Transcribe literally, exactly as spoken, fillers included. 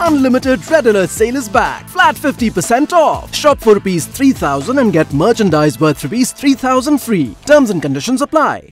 unlimited Red Alert sale is back. Flat fifty percent off. Shop for rupees three thousand and get merchandise worth rupees three thousand free. Terms and conditions apply.